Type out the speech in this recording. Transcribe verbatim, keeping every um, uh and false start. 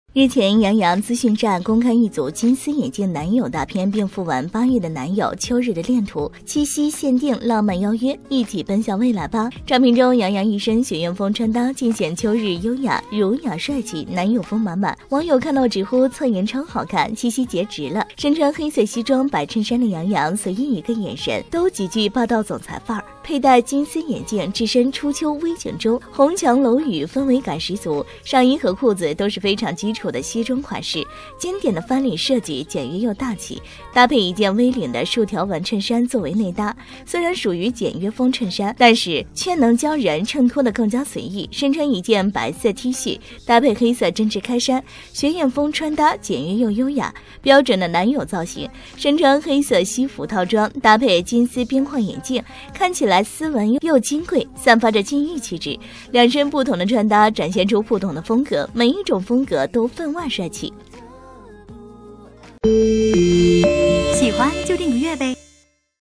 日前，杨洋资讯站公开一组金丝眼镜男友大片，并附文八月的男友秋日的恋图，七夕限定浪漫邀约，一起奔向未来吧。照片中，杨洋一身学院风穿搭，尽显秋日优雅、儒雅、帅气，男友风满满。网友看到直呼侧颜超好看，七夕节值了。身穿黑色西装、白衬衫的杨洋，随意一个眼神都极具霸道总裁范儿。佩戴金丝眼镜，置身初秋微景中，红墙楼宇氛围感十足。上衣和裤子都是非常基础的西装款式，经典的翻领设计简约又大气，搭配一件 V 领的竖条纹衬衫作为内搭。虽然属于简约风衬衫，但是却能将人衬托得更加随意。身穿一件白色 T 恤，搭配黑色针织开衫，学院风穿搭简约又优雅，标准的男友造型。身穿黑色西服套装，搭配金丝边框眼镜，看起来斯文又金贵，散发着禁欲气质。两身不同的穿搭展现出不同的风格，每一种风格都分外帅气。 喜欢就订个阅呗。